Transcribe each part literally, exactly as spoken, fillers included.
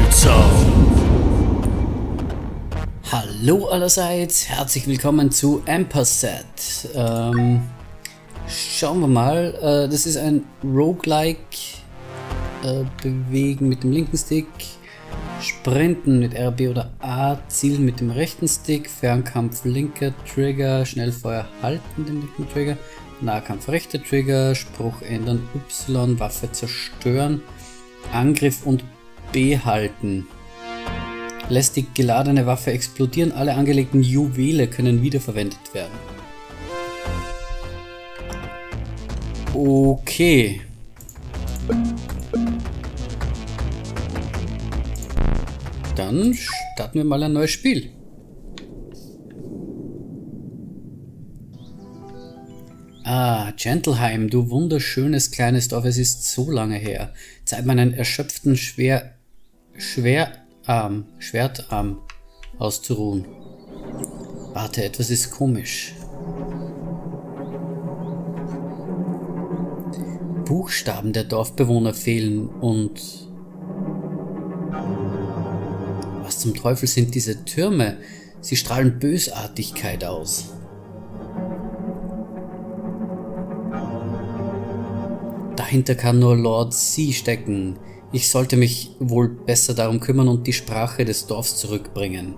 Zone. Hallo allerseits, herzlich willkommen zu Ampersand. Ähm, schauen wir mal, äh, das ist ein Roguelike, äh, bewegen mit dem linken Stick, sprinten mit R B oder A, zielen mit dem rechten Stick, Fernkampf linker Trigger, Schnellfeuer halten den linken Trigger, Nahkampf rechter Trigger, Spruch ändern Y, Waffe zerstören, Angriff und B halten. Lässt die geladene Waffe explodieren, alle angelegten Juwele können wiederverwendet werden. Okay. Dann starten wir mal ein neues Spiel. Ah, Gentleheim, du wunderschönes kleines Dorf, es ist so lange her. Zeig mir einen erschöpften Schwer... Schwerarm, Schwertarm auszuruhen. Warte, etwas ist komisch. Buchstaben der Dorfbewohner fehlen und... Was zum Teufel sind diese Türme? Sie strahlen Bösartigkeit aus. Dahinter kann nur Lord C stecken. Ich sollte mich wohl besser darum kümmern und die Sprache des Dorfs zurückbringen.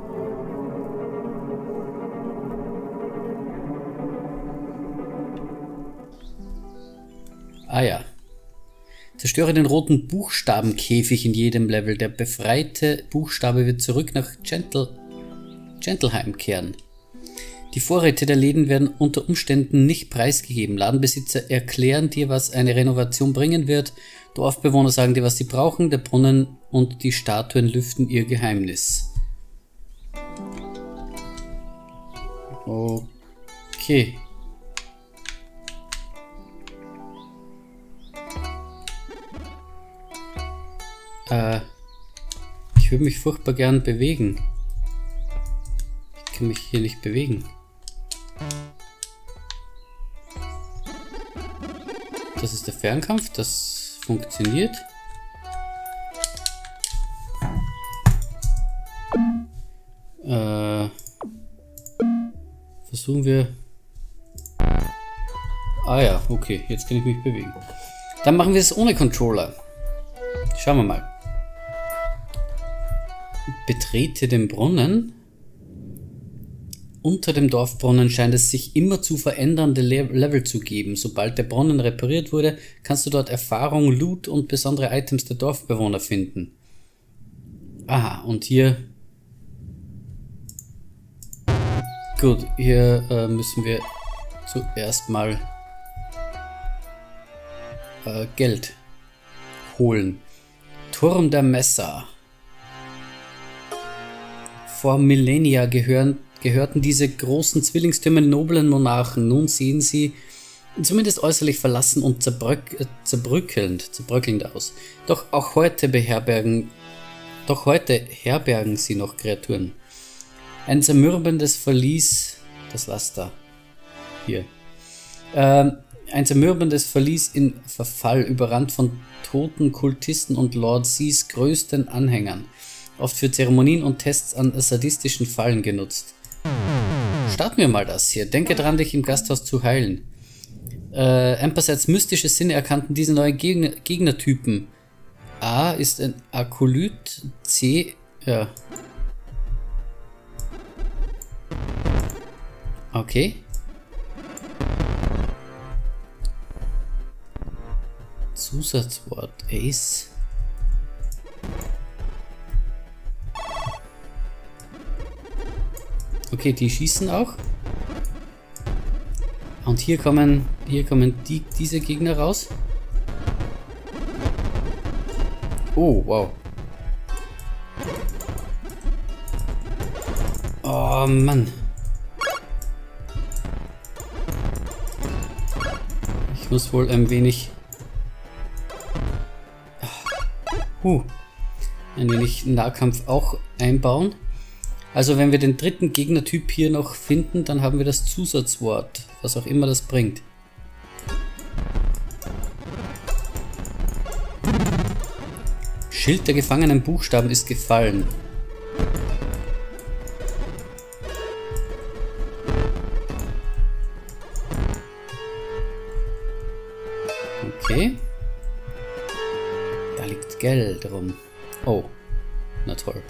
Ah ja. Zerstöre den roten Buchstabenkäfig in jedem Level. Der befreite Buchstabe wird zurück nach Gentle, Gentleheim kehren. Die Vorräte der Läden werden unter Umständen nicht preisgegeben. Ladenbesitzer erklären dir, was eine Renovation bringen wird. Dorfbewohner sagen dir, was sie brauchen. Der Brunnen und die Statuen lüften ihr Geheimnis. Okay. Äh, ich würde mich furchtbar gern bewegen. Ich kann mich hier nicht bewegen. Das ist der Fernkampf, das funktioniert. Äh, versuchen wir... Ah ja, okay, jetzt kann ich mich bewegen. Dann machen wir es ohne Controller. Schauen wir mal. Betrete den Brunnen. Unter dem Dorfbrunnen scheint es sich immer zu verändernde Le Level zu geben. Sobald der Brunnen repariert wurde, kannst du dort Erfahrung, Loot und besondere Items der Dorfbewohner finden. Aha, und hier... Gut, hier äh, müssen wir zuerst mal äh, Geld holen. Turm der Messer. Vor Millennia gehören gehörten diese großen Zwillingstürme noblen Monarchen. Nun sehen sie zumindest äußerlich verlassen und zerbröck, äh, zerbröckelnd, zerbröckelnd aus. Doch auch heute beherbergen, doch heute herbergen sie noch Kreaturen. Ein zermürbendes Verlies, das Laster, hier, ähm, ein zermürbendes Verlies in Verfall, überrannt von toten Kultisten und Lord C's größten Anhängern, oft für Zeremonien und Tests an sadistischen Fallen genutzt. Starten wir mal das hier. Denke dran, dich im Gasthaus zu heilen. Äh, Ampersands mystische Sinne erkannten diese neuen Gegner Gegnertypen. A ist ein Akolyt, C, ja. Okay. Zusatzwort Ace. Okay, die schießen auch. Und hier kommen, hier kommen die, diese Gegner raus. Oh, wow. Oh, Mann. Ich muss wohl ein wenig... Huh, ein wenig Nahkampf auch einbauen. Also wenn wir den dritten Gegnertyp hier noch finden, dann haben wir das Zusatzwort, was auch immer das bringt. Schild der gefangenen Buchstaben ist gefallen. Okay. Da liegt Geld rum. Oh. Na toll.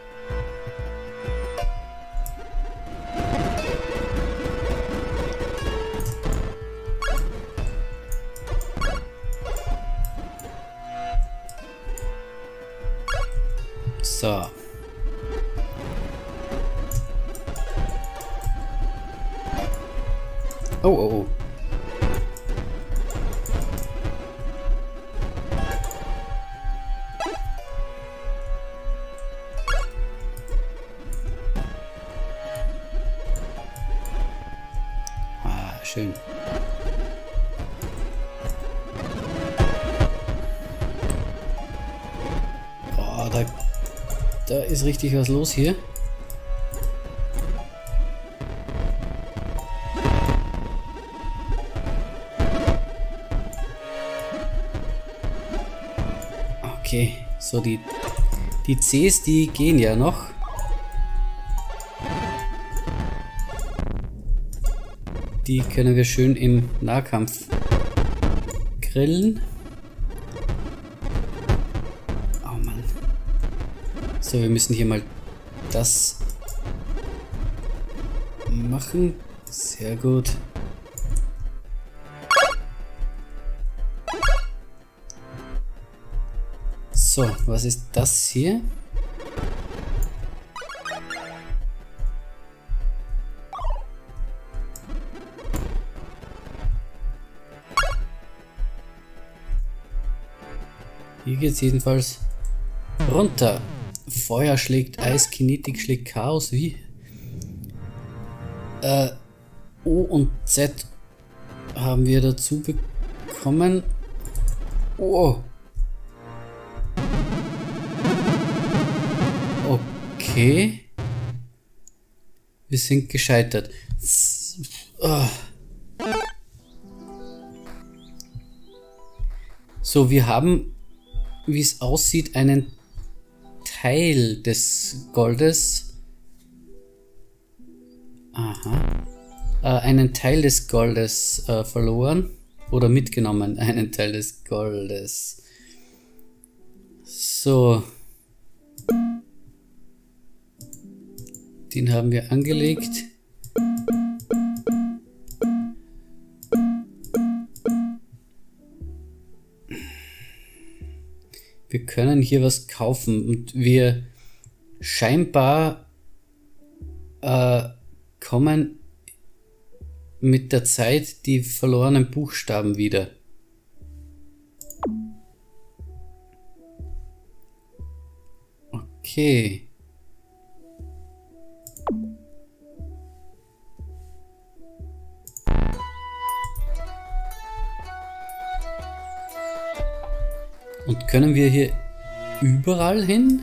So. Oh, oh, oh. Ah, schön. Oh, da, da ist richtig was los hier. Okay, so die, die Cs, die gehen ja noch. Die können wir schön im Nahkampf grillen. Oh Mann. So, wir müssen hier mal das machen. Sehr gut. So, was ist das hier? Hier geht es jedenfalls runter. Feuer schlägt Eis, Kinetik schlägt Chaos. Wie? Äh, O und Z haben wir dazu bekommen. Oh. Okay. Wir sind gescheitert. Oh. So, wir haben, wie es aussieht, einen Teil des Goldes. Aha. Äh, einen Teil des Goldes äh, verloren. Oder mitgenommen. Einen Teil des Goldes. So. Den haben wir angelegt. Wir können hier was kaufen und wir scheinbar äh, kommen mit der Zeit die verlorenen Buchstaben wieder. Okay. Und können wir hier überall hin?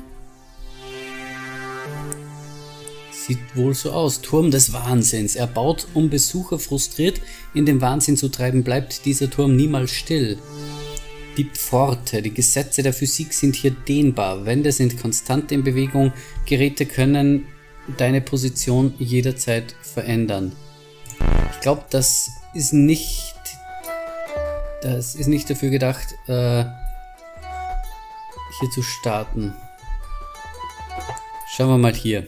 Sieht wohl so aus. Turm des Wahnsinns. Er baut, um Besucher frustriert in den Wahnsinn zu treiben, bleibt dieser Turm niemals still. Die Pforte, die Gesetze der Physik sind hier dehnbar. Wände sind konstant in Bewegung. Geräte können deine Position jederzeit verändern. Ich glaube, das ist nicht... Das ist nicht dafür gedacht, äh, hier zu starten. Schauen wir mal hier.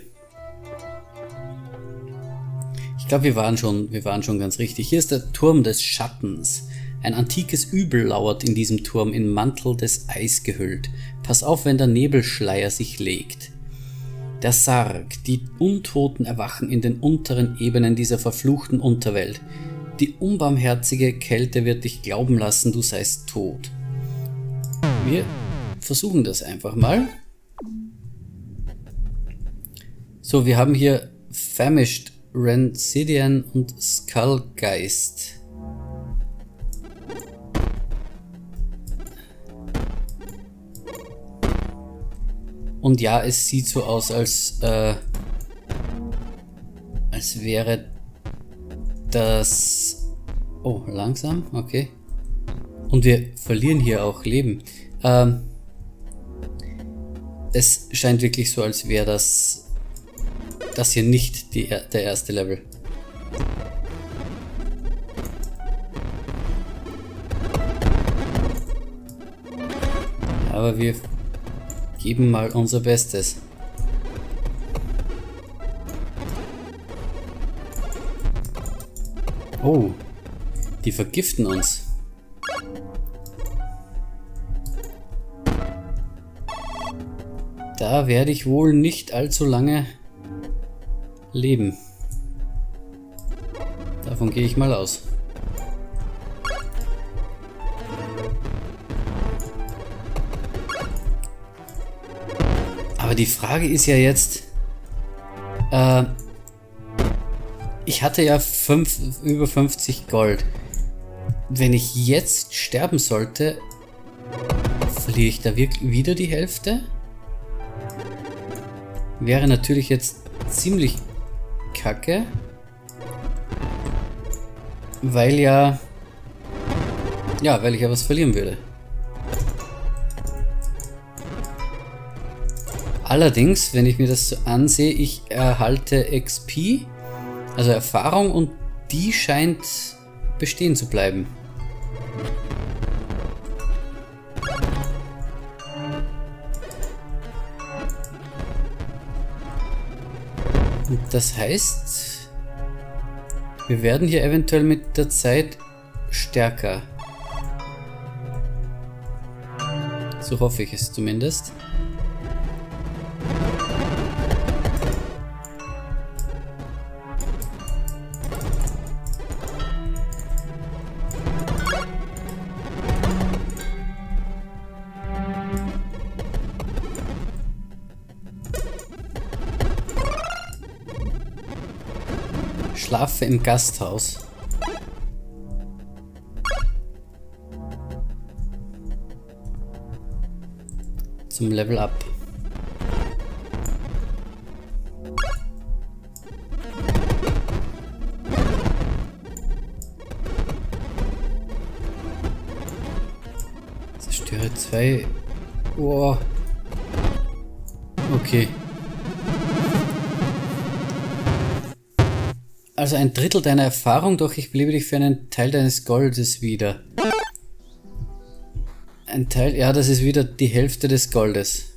Ich glaube, wir waren schon, wir waren schon ganz richtig. Hier ist der Turm des Schattens. Ein antikes Übel lauert in diesem Turm, in Mantel des Eis gehüllt. Pass auf, wenn der Nebelschleier sich legt. Der Sarg, die Untoten erwachen in den unteren Ebenen dieser verfluchten Unterwelt. Die unbarmherzige Kälte wird dich glauben lassen, du seist tot. Wir versuchen das einfach mal. So, wir haben hier Famished, Rancidian und Skullgeist. Und ja, es sieht so aus, als, äh, als wäre das... Oh, langsam, okay. Und wir verlieren hier auch Leben. Ähm, es scheint wirklich so, als wäre das das hier nicht die, der erste Level. Aber wir geben mal unser Bestes. Oh, die vergiften uns. Da werde ich wohl nicht allzu lange leben. Davon gehe ich mal aus. Aber die Frage ist ja jetzt, äh, ich hatte ja fünf, über fünfzig Gold. Wenn ich jetzt sterben sollte, verliere ich da wirklich wieder die Hälfte? Wäre natürlich jetzt ziemlich kacke, weil ja, ja, weil ich ja was verlieren würde. Allerdings, wenn ich mir das so ansehe, ich erhalte X P, also Erfahrung, und die scheint bestehen zu bleiben. Und das heißt, wir werden hier eventuell mit der Zeit stärker. So hoffe ich es zumindest. Schlafe im Gasthaus. Zum Level Up. Zerstöre zwei. Oh. Okay. Also ein Drittel deiner Erfahrung, doch ich belebe dich für einen Teil deines Goldes wieder. Ein Teil, ja, das ist wieder die Hälfte des Goldes.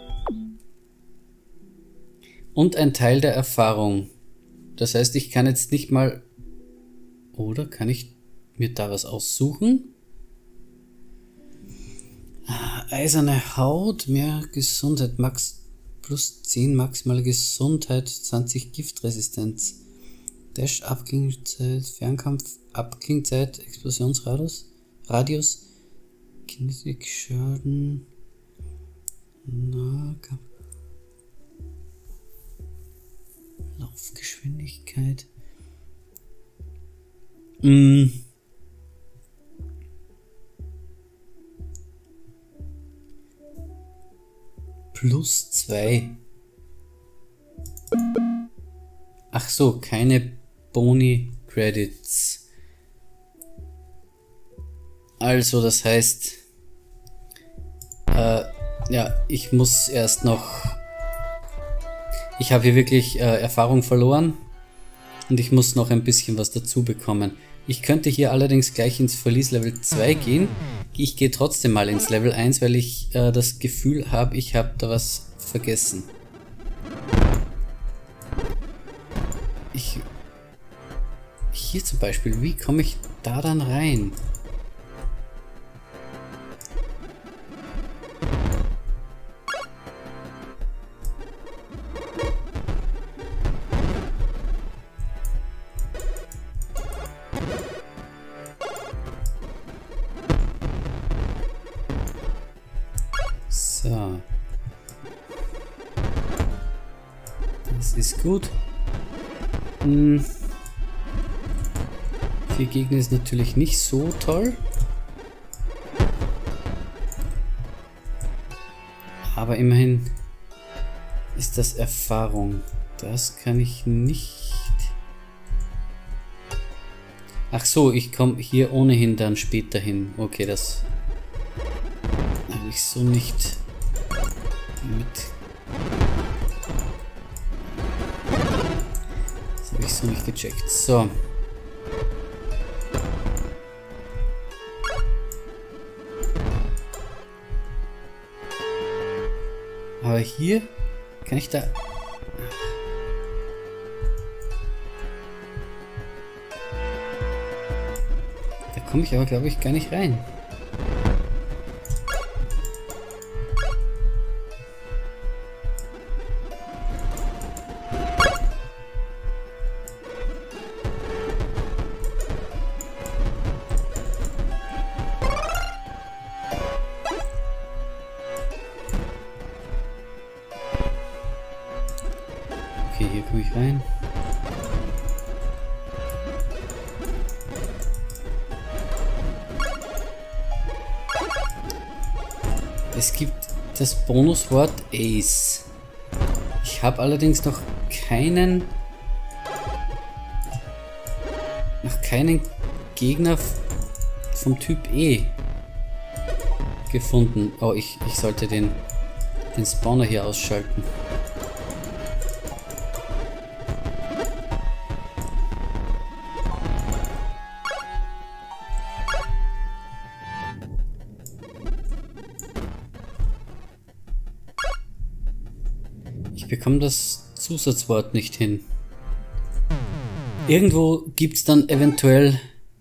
Und ein Teil der Erfahrung. Das heißt, ich kann jetzt nicht mal... Oder kann ich mir da was aussuchen? Ah, eiserne Haut, mehr Gesundheit, Max plus zehn maximale Gesundheit, zwanzig Giftresistenz. Dash, Abklingzeit, Fernkampf, Abklingzeit, Explosionsradius, Radius, Kinetic Schaden, Nahkampf, Laufgeschwindigkeit. Mm. Plus zwei. Ach so, keine Boni Credits. Also das heißt, äh, ja, ich muss erst noch, ich habe hier wirklich äh, Erfahrung verloren und ich muss noch ein bisschen was dazu bekommen. Ich könnte hier allerdings gleich ins Verlies Level zwei gehen. Ich gehe trotzdem mal ins Level eins, weil ich äh, das Gefühl habe, ich habe da was vergessen. Ich Hier zum Beispiel, wie komme ich da dann rein? So. Das ist gut. Hm. Vier Gegner ist natürlich nicht so toll. Aber immerhin ist das Erfahrung. Das kann ich nicht. Ach so, ich komme hier ohnehin dann später hin. Okay, das habe ich so nicht Mit. Das habe ich so nicht gecheckt. So. Aber hier kann ich da... Da komme ich aber, glaube ich, gar nicht rein. Okay, hier komme ich rein. Es gibt das Bonuswort Ace. Ich habe allerdings noch keinen noch keinen Gegner vom Typ E gefunden. Oh, ich, ich sollte den, den Spawner hier ausschalten. Ich bekomme das Zusatzwort nicht hin. Irgendwo gibt es dann eventuell...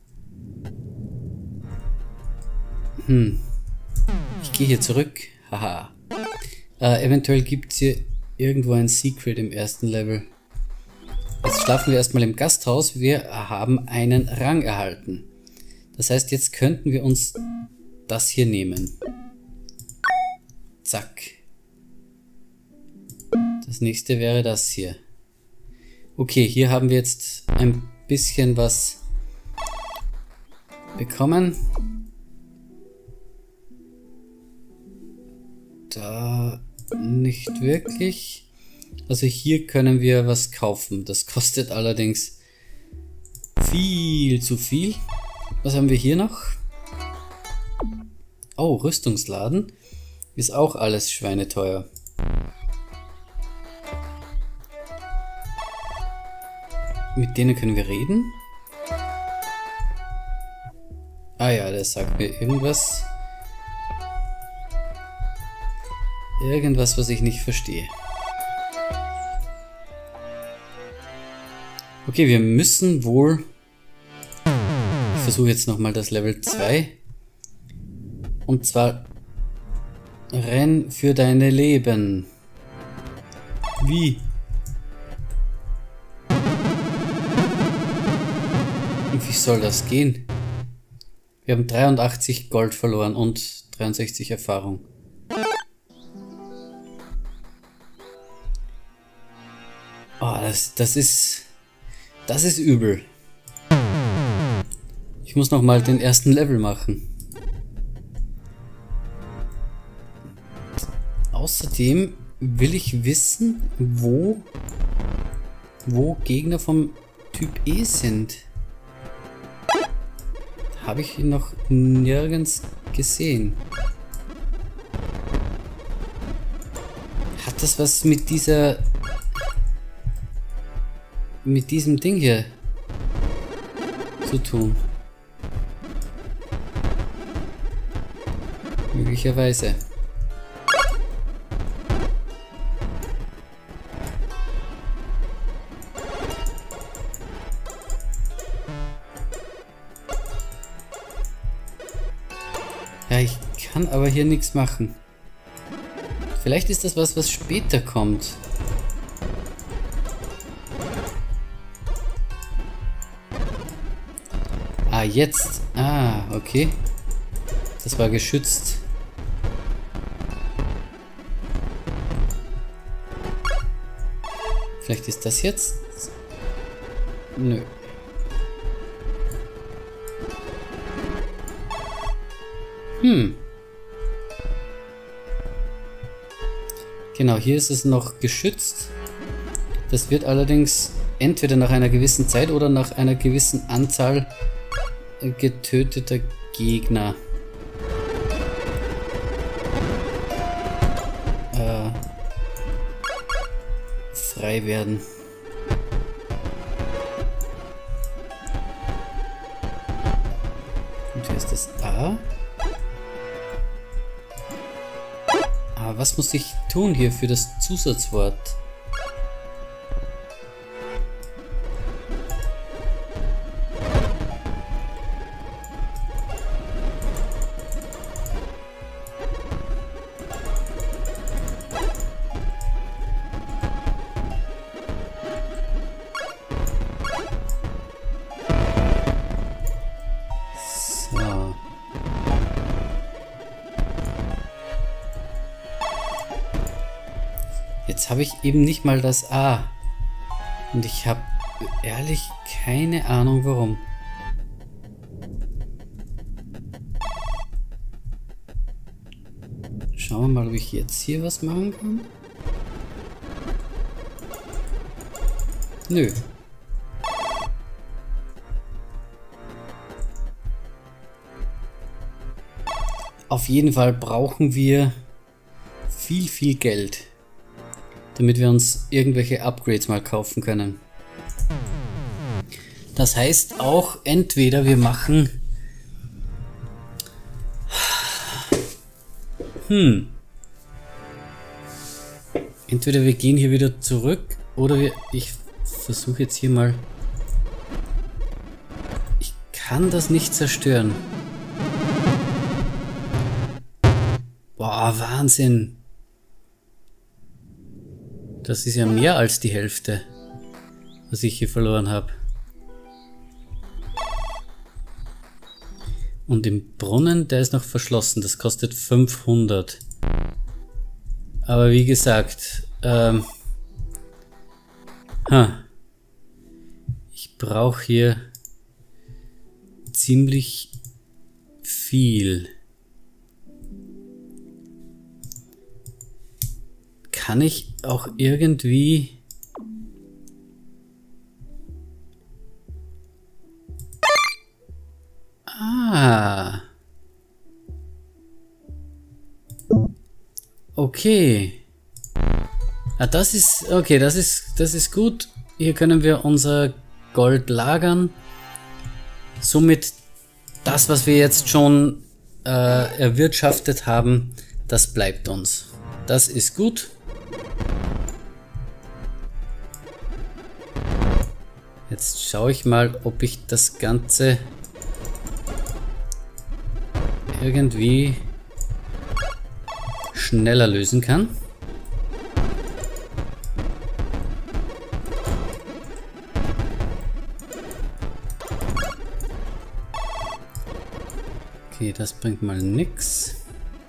Hm. Ich gehe hier zurück. Haha. Äh, eventuell gibt es hier irgendwo ein Secret im ersten Level. Jetzt schlafen wir erstmal im Gasthaus. Wir haben einen Rang erhalten. Das heißt, jetzt könnten wir uns das hier nehmen. Zack. Das nächste wäre das hier. Okay, hier haben wir jetzt ein bisschen was bekommen. Da nicht wirklich. Also hier können wir was kaufen. Das kostet allerdings viel zu viel. Was haben wir hier noch? Oh, Rüstungsladen. Ist auch alles schweineteuer. Mit denen können wir reden. Ah ja, der sagt mir irgendwas. Irgendwas, was ich nicht verstehe. Okay, wir müssen wohl... Ich versuche jetzt nochmal das Level zwei. Und zwar... Renn für deine Leben. Wie? Wie soll das gehen? Wir haben dreiundachtzig Gold verloren und dreiundsechzig Erfahrung. Oh, das, das ist... Das ist übel. Ich muss nochmal den ersten Level machen. Außerdem will ich wissen, wo... wo Gegner vom Typ E sind. Habe ich ihn noch nirgends gesehen. Hat das was mit dieser... mit diesem Ding hier zu tun? Möglicherweise. Ja, ich kann aber hier nichts machen. Vielleicht ist das was, was später kommt. Ah, jetzt. Ah, okay. Das war geschützt. Vielleicht ist das jetzt? Nö. Hm. Genau, hier ist es noch geschützt. Das wird allerdings entweder nach einer gewissen Zeit oder nach einer gewissen Anzahl getöteter Gegner. Äh, frei werden. Und hier ist das A. Aber was muss ich tun hier für das Zusatzwort? Jetzt habe ich eben nicht mal das A. Und ich habe ehrlich keine Ahnung warum. Schauen wir mal, ob ich jetzt hier was machen kann. Nö. Auf jeden Fall brauchen wir viel, viel Geld, damit wir uns irgendwelche Upgrades mal kaufen können. Das heißt auch, entweder wir machen... Hm. Entweder wir gehen hier wieder zurück, oder wir... Ich versuche jetzt hier mal... Ich kann das nicht zerstören. Boah, Wahnsinn. Das ist ja mehr als die Hälfte, was ich hier verloren habe. Und im Brunnen, der ist noch verschlossen. Das kostet fünfhundert. Aber wie gesagt, ähm, ha, ich brauche hier ziemlich viel. Kann ich auch irgendwie... Ah. Okay. Ah, das ist... Okay, das ist, das ist gut. Hier können wir unser Gold lagern. Somit das, was wir jetzt schon äh, erwirtschaftet haben, das bleibt uns. Das ist gut. Jetzt schaue ich mal, ob ich das Ganze irgendwie schneller lösen kann. Okay, das bringt mal nix.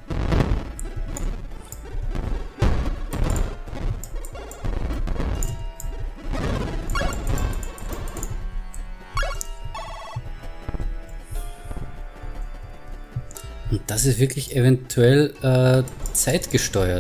Und das ist wirklich eventuell äh, zeitgesteuert.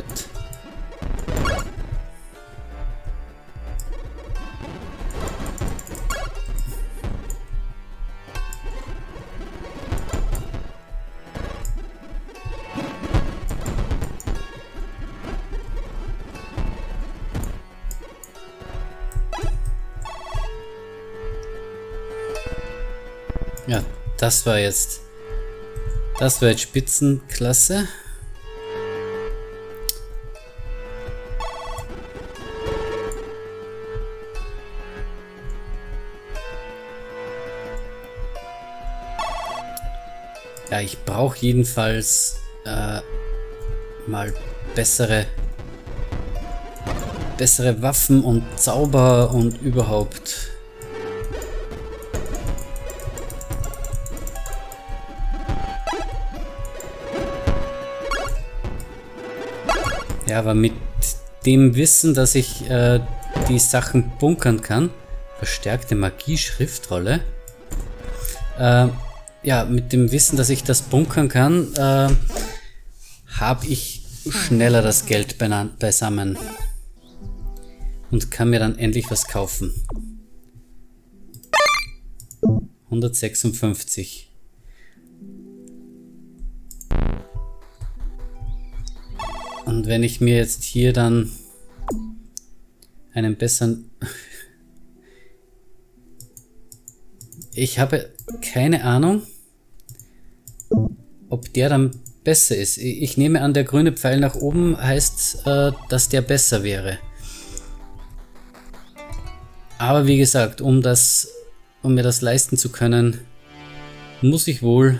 Ja, das war jetzt... Das war jetzt Spitzenklasse. Ja, ich brauche jedenfalls äh, mal bessere, bessere Waffen und Zauber und überhaupt. Ja, aber mit dem Wissen, dass ich äh, die Sachen bunkern kann, verstärkte Magie-Schriftrolle, äh, ja, mit dem Wissen, dass ich das bunkern kann, äh, habe ich schneller das Geld beisammen und kann mir dann endlich was kaufen. hundertsechsundfünfzig. Und wenn ich mir jetzt hier dann einen besseren... Ich habe keine Ahnung, ob der dann besser ist. Ich nehme an, der grüne Pfeil nach oben heißt, äh, dass der besser wäre. Aber wie gesagt, um das, um mir das leisten zu können, muss ich wohl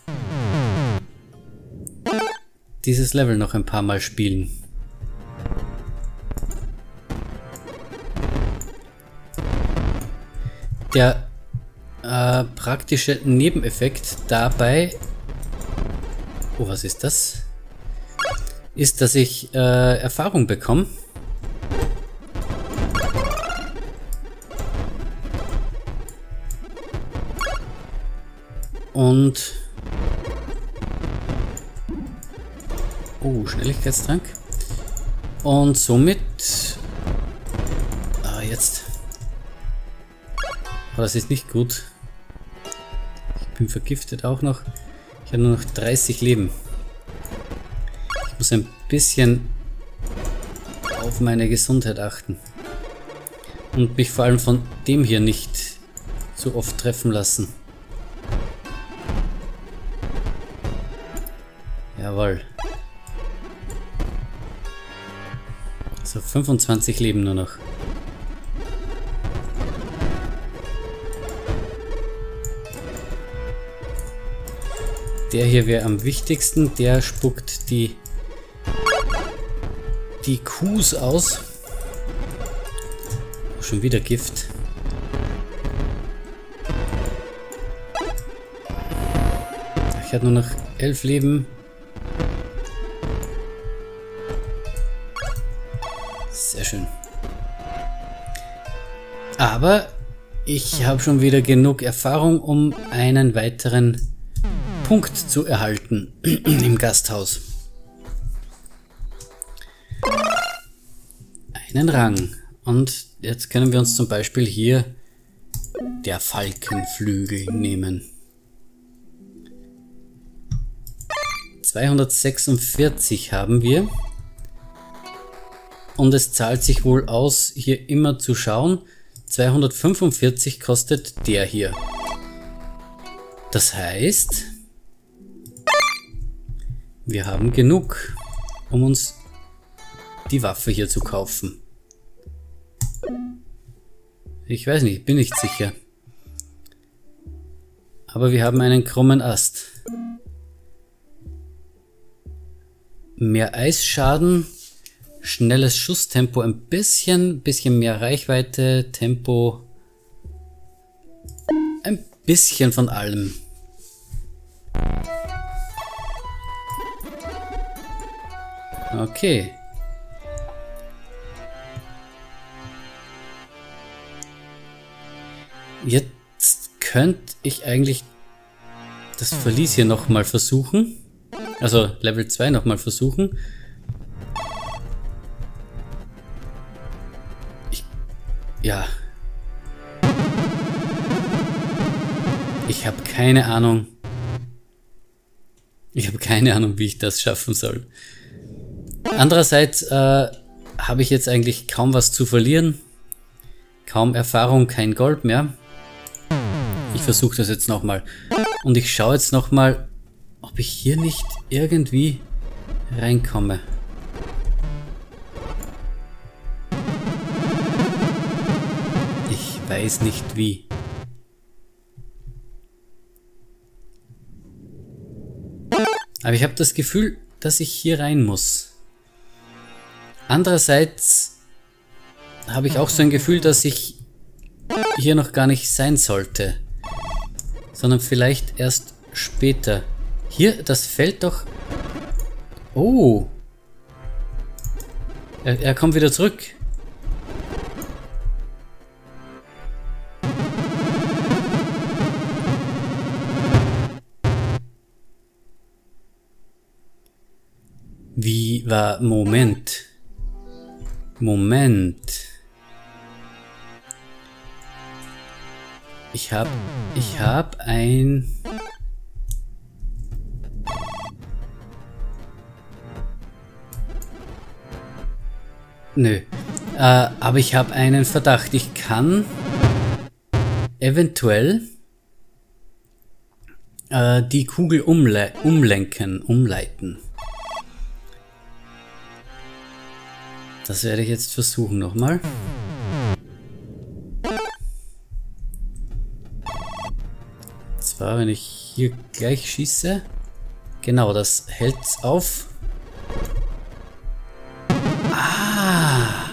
dieses Level noch ein paar Mal spielen. Der äh, praktische Nebeneffekt dabei, oh, was ist das? Ist, dass ich äh, Erfahrung bekomme. Und oh, Schnelligkeitstrank. Und somit ah, jetzt. Oh, das ist nicht gut. Ich bin vergiftet auch noch. Ich habe nur noch dreißig Leben. Ich muss ein bisschen auf meine Gesundheit achten. Und mich vor allem von dem hier nicht zu oft treffen lassen. Jawohl. So, fünfundzwanzig Leben nur noch. Der hier wäre am wichtigsten. Der spuckt die die Qs aus. Schon wieder Gift. Ich habe nur noch elf Leben. Sehr schön. Aber ich habe schon wieder genug Erfahrung, um einen weiteren Punkt zu erhalten im Gasthaus. Einen Rang. Und jetzt können wir uns zum Beispiel hier der Falkenflügel nehmen. zweihundertsechsundvierzig haben wir. Und es zahlt sich wohl aus, hier immer zu schauen. zweihundertfünfundvierzig kostet der hier. Das heißt, wir haben genug, um uns die Waffe hier zu kaufen. Ich weiß nicht, bin nicht sicher. Aber wir haben einen krummen Ast. Mehr Eisschaden, schnelles Schusstempo, ein bisschen, bisschen mehr Reichweite, Tempo, ein bisschen von allem. Okay. Jetzt könnte ich eigentlich das Verlies hier nochmal versuchen. Also Level zwei nochmal versuchen. Ich, ja. Ich habe keine Ahnung. Ich habe keine Ahnung, wie ich das schaffen soll. Andererseits äh, habe ich jetzt eigentlich kaum was zu verlieren. Kaum Erfahrung, kein Gold mehr. Ich versuche das jetzt nochmal. Und ich schaue jetzt nochmal, ob ich hier nicht irgendwie reinkomme. Ich weiß nicht wie. Aber ich habe das Gefühl, dass ich hier rein muss. Andererseits habe ich auch so ein Gefühl, dass ich hier noch gar nicht sein sollte, sondern vielleicht erst später. Hier, das fällt doch... Oh! Er, er kommt wieder zurück. Wie war... Moment. Moment. Ich hab... Ich hab ein... Nö. Äh, aber ich habe einen Verdacht. Ich kann eventuell äh, die Kugel umle umlenken, umleiten. Das werde ich jetzt versuchen nochmal. Zwar, wenn ich hier gleich schieße. Genau, das hält's auf. Ah!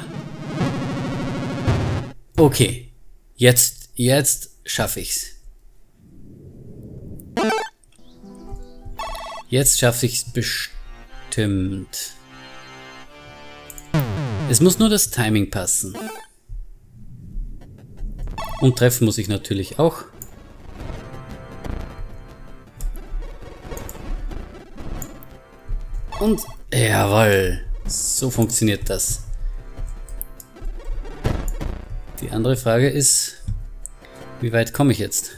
Okay. Jetzt, jetzt schaffe ich's. Jetzt schaffe ich's bestimmt. Es muss nur das Timing passen. Und treffen muss ich natürlich auch. Und jawohl, so funktioniert das. Die andere Frage ist, wie weit komme ich jetzt?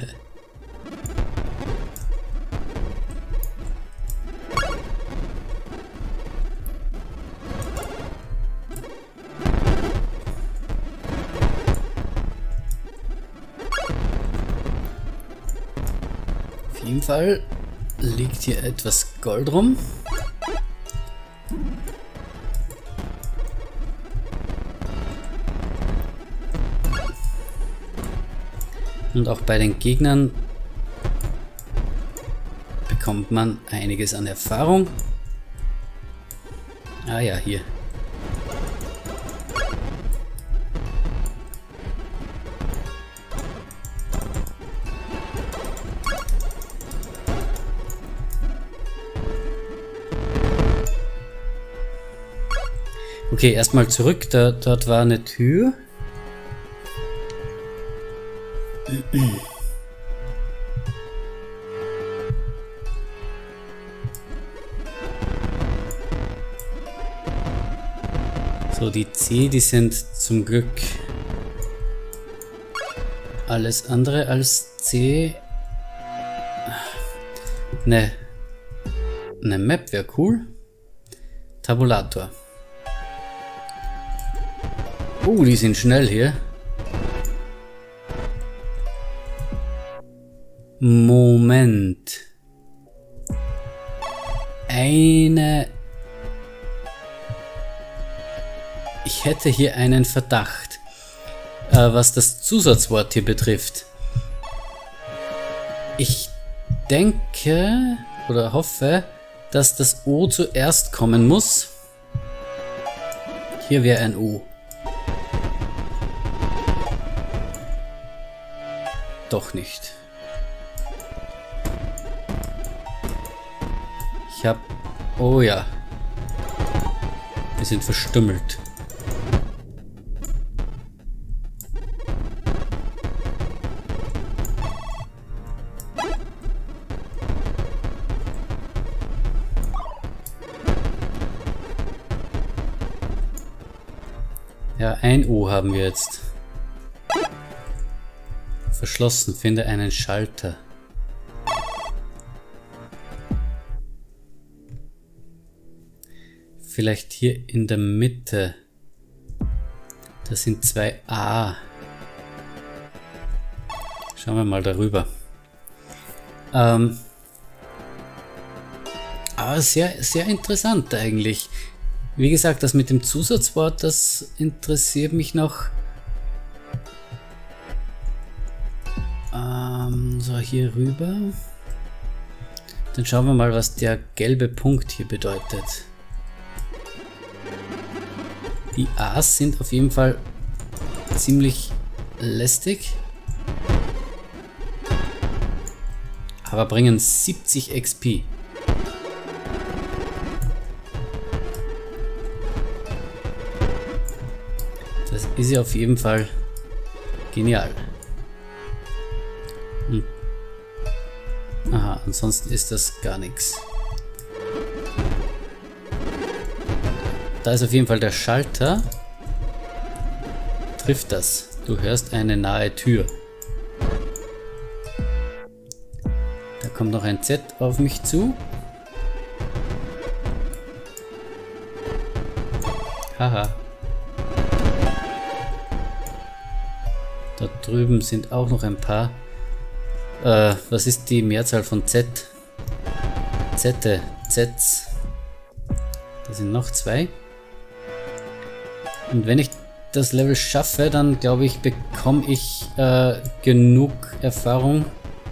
Auf jeden Fall liegt hier etwas Gold rum. Und auch bei den Gegnern bekommt man einiges an Erfahrung. Ah ja, hier. Okay, erstmal zurück. Da, dort war eine Tür. So, die C, die sind zum Glück alles andere als C. Ne, eine Map wäre cool. Tabulator. Oh, die sind schnell hier. Moment. Eine... Ich hätte hier einen Verdacht, äh, was das Zusatzwort hier betrifft. Ich denke oder hoffe, dass das O zuerst kommen muss. Hier wäre ein O. Doch nicht. Ich hab... Oh ja. Wir sind verstümmelt. Ja, ein O haben wir jetzt. Verschlossen, finde einen Schalter. Vielleicht hier in der Mitte. Das sind zwei A. Schauen wir mal darüber. Ähm, aber sehr, sehr interessant eigentlich. Wie gesagt, das mit dem Zusatzwort, das interessiert mich noch. Ähm, so, hier rüber. Dann schauen wir mal, was der gelbe Punkt hier bedeutet. Die A's sind auf jeden Fall ziemlich lästig. Aber bringen siebzig X P. Das ist ja auf jeden Fall genial. Hm. Aha, ansonsten ist das gar nichts. Da ist auf jeden Fall der Schalter. Trifft das. Du hörst eine nahe Tür. Da kommt noch ein Z auf mich zu. Haha. Da drüben sind auch noch ein paar. Äh, was ist die Mehrzahl von Z? Zette, Zs. Da sind noch zwei. Und wenn ich das Level schaffe, dann glaube ich, bekomme ich äh, genug Erfahrung.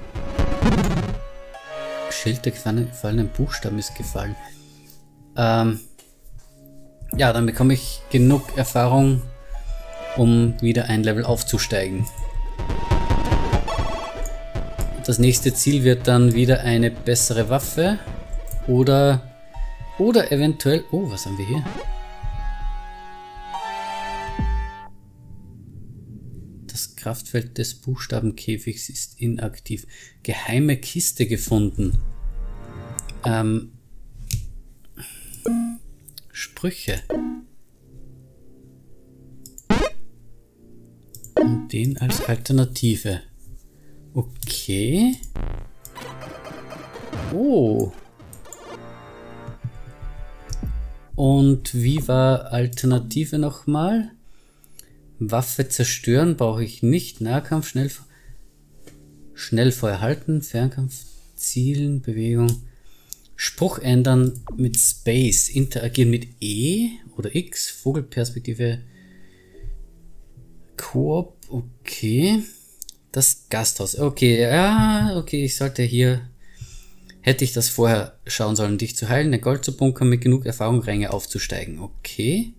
Schild der gefallenen Buchstaben ist gefallen. Ähm, ja, dann bekomme ich genug Erfahrung, um wieder ein Level aufzusteigen. Das nächste Ziel wird dann wieder eine bessere Waffe oder oder eventuell... Oh, was haben wir hier? Das Kraftfeld des Buchstabenkäfigs ist inaktiv. Geheime Kiste gefunden. Ähm, Sprüche. Und den als Alternative. Okay. Oh. Und wie war Alternative nochmal? Waffe zerstören brauche ich nicht. Nahkampf, schnell, Schnellfeuer halten, Fernkampf, Zielen, Bewegung. Spruch ändern mit Space, interagieren mit E oder X, Vogelperspektive, Koop, okay. Das Gasthaus, okay, ja, okay, ich sollte hier, hätte ich das vorher schauen sollen, dich zu heilen, den Gold zu bunkern, mit genug Erfahrung Ränge aufzusteigen, okay.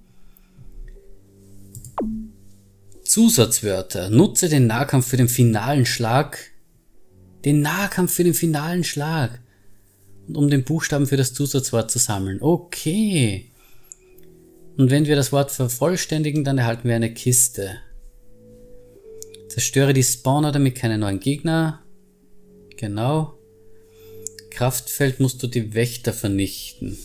Zusatzwörter, nutze den Nahkampf für den finalen Schlag, den Nahkampf für den finalen Schlag. Und um den Buchstaben für das Zusatzwort zu sammeln. Okay. Und wenn wir das Wort vervollständigen, dann erhalten wir eine Kiste. Zerstöre die Spawner, damit keine neuen Gegner. Genau. Kraftfeld musst du die Wächter vernichten.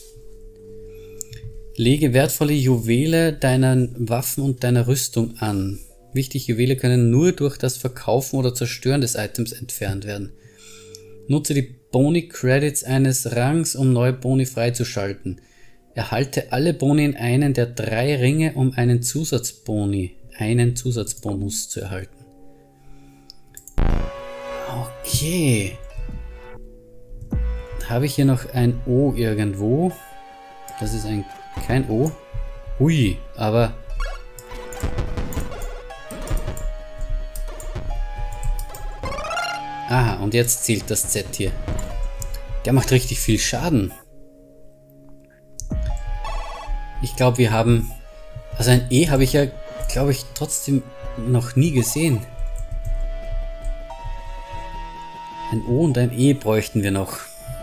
Lege wertvolle Juwele deinen Waffen und deiner Rüstung an. Wichtig, Juwele können nur durch das Verkaufen oder Zerstören des Items entfernt werden. Nutze die Boni-Credits eines Rangs, um neue Boni freizuschalten. Erhalte alle Boni in einen der drei Ringe, um einen Zusatzboni, einen Zusatzbonus zu erhalten. Okay. Habe ich hier noch ein O irgendwo? Das ist ein kein O. Hui, aber... Aha, und jetzt zielt das Z hier. Der macht richtig viel Schaden. Ich glaube, wir haben... Also ein E habe ich ja, glaube ich, trotzdem noch nie gesehen. Ein O und ein E bräuchten wir noch.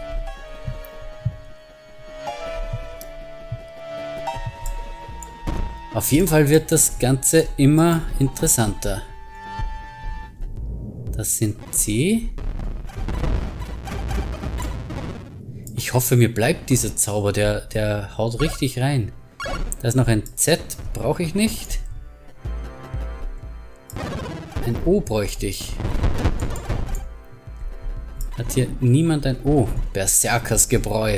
Auf jeden Fall wird das Ganze immer interessanter. Das sind C. Ich hoffe, mir bleibt dieser Zauber, der, der haut richtig rein. Da ist noch ein Z, brauche ich nicht. Ein O bräuchte ich. Hat hier niemand ein O? Berserkersgebräu.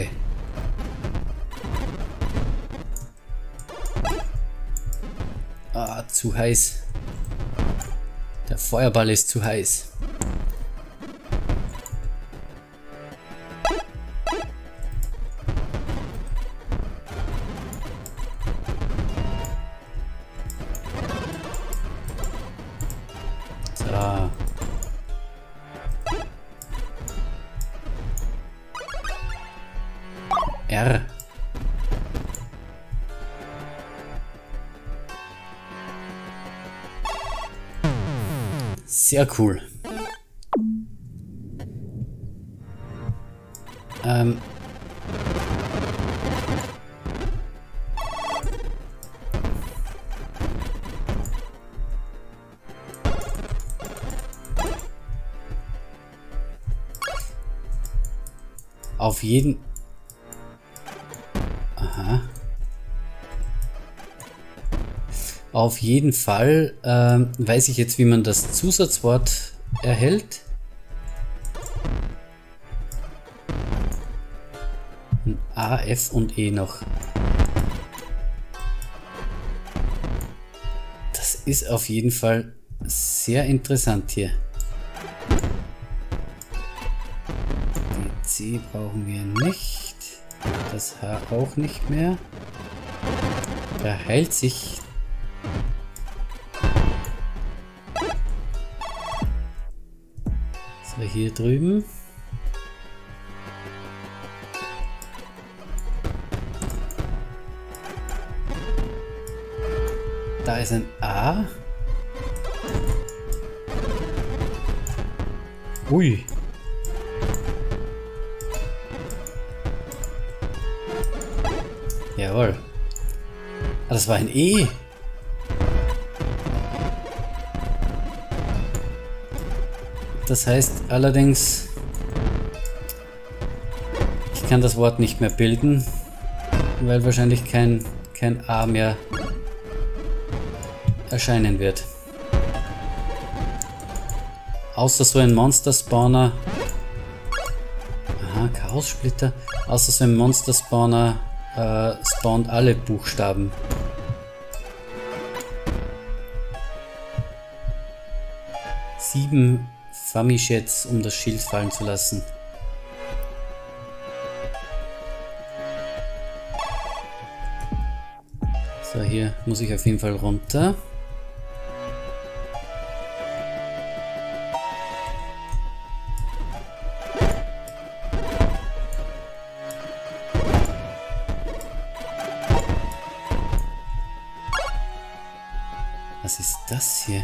Ah, zu heiß. Der Feuerball ist zu heiß. So. R. Sehr cool. Ähm. Auf jeden... Aha. Auf jeden Fall ähm, weiß ich jetzt, wie man das Zusatzwort erhält. A, F und E noch. Das ist auf jeden Fall sehr interessant hier. Die C brauchen wir nicht. Das H auch nicht mehr. Da heilt sich. So, hier drüben. Da ist ein A. Ui. Jawohl. Ah, das war ein E. Das heißt allerdings, ich kann das Wort nicht mehr bilden, weil wahrscheinlich kein, kein A mehr erscheinen wird. Außer so ein Monster-Spawner. Aha, Chaos-Splitter. Außer so ein Monster-Spawner äh, spawnt alle Buchstaben. Sieben Famichets, um das Schild fallen zu lassen. So, hier muss ich auf jeden Fall runter. Was ist das hier?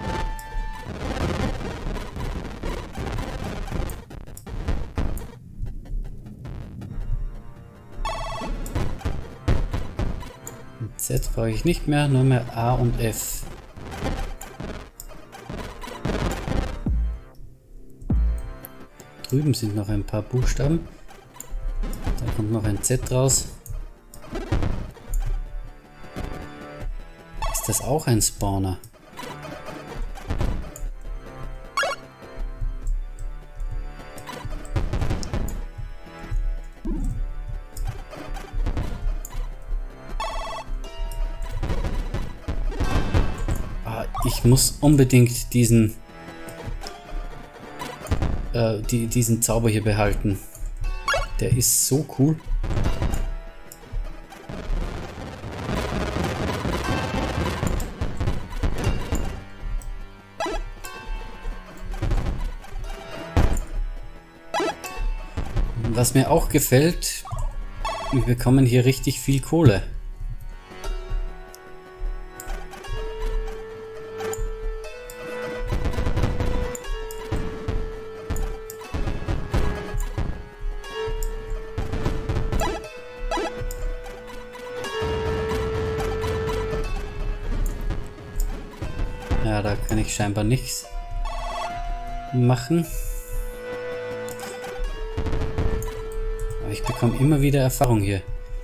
Z brauche ich nicht mehr, nur mehr A und F. Drüben sind noch ein paar Buchstaben. Da kommt noch ein Z raus. Ist das auch ein Spawner? Ich muss unbedingt diesen äh, die, diesen Zauber hier behalten. Der ist so cool. Was mir auch gefällt, wir bekommen hier richtig viel Kohle. Ja, da kann ich scheinbar nichts machen. Aber ich bekomme immer wieder Erfahrung hier.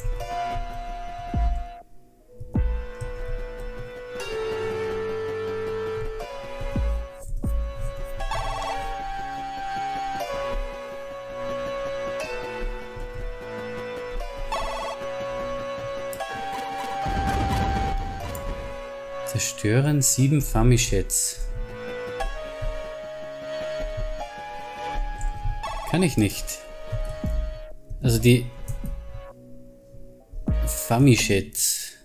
Zerstören sieben Famichets. Kann ich nicht. Also die Famichets.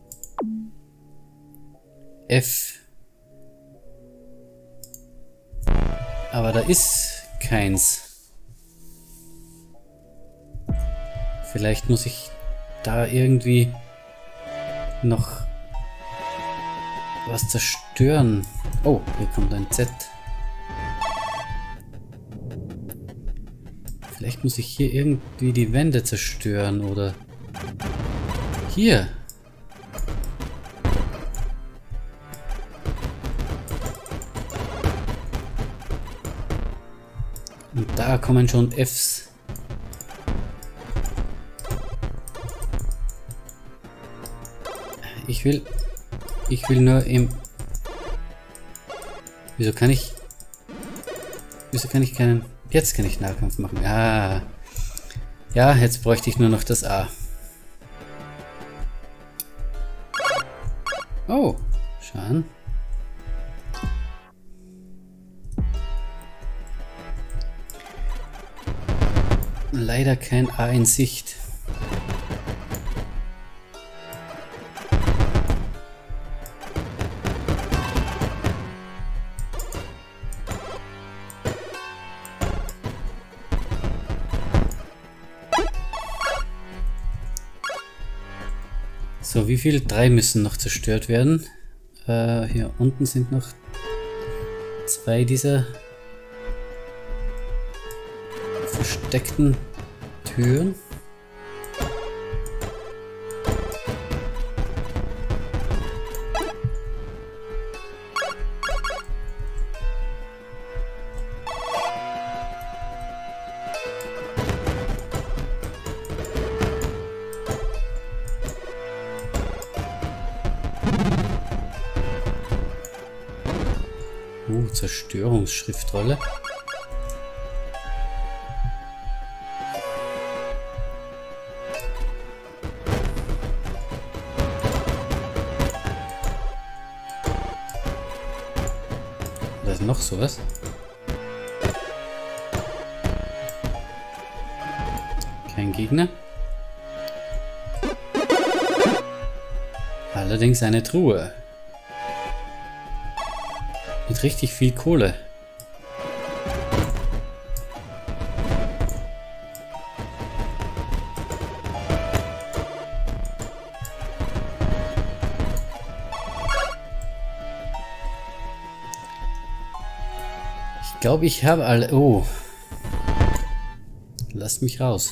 F. Aber da ist keins. Vielleicht muss ich da irgendwie noch was zerstören. Oh, hier kommt ein Z. Vielleicht muss ich hier irgendwie die Wände zerstören oder hier. Und da kommen schon Fs. Ich will Ich will nur im... Wieso kann ich... Wieso kann ich keinen... Jetzt kann ich Nahkampf machen. Ah. Ja, jetzt bräuchte ich nur noch das A. Oh. Schauen. Leider kein A in Sicht. So, wie viel? Drei müssen noch zerstört werden. Äh, hier unten sind noch zwei dieser versteckten Türen. Uh, Zerstörungsschriftrolle. Da ist noch sowas. Kein Gegner. Allerdings eine Truhe. Mit richtig viel Kohle. Ich glaube, ich habe alle... Oh. Lasst mich raus.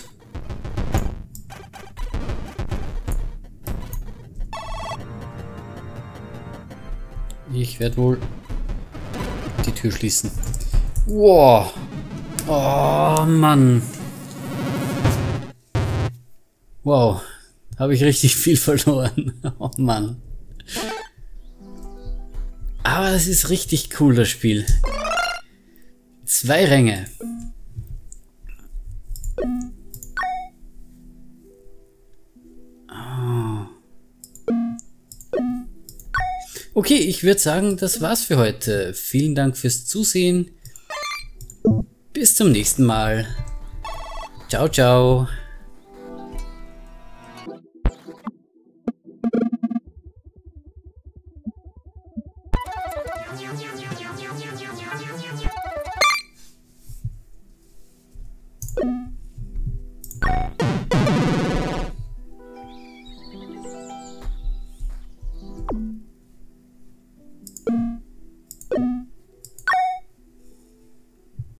Ich werde wohl die Tür schließen. Wow. Oh Mann. Wow. Habe ich richtig viel verloren. Oh Mann. Aber das ist richtig cool, das Spiel. Zwei Ränge. Okay, ich würde sagen, das war's für heute. Vielen Dank fürs Zusehen. Bis zum nächsten Mal. Ciao, ciao.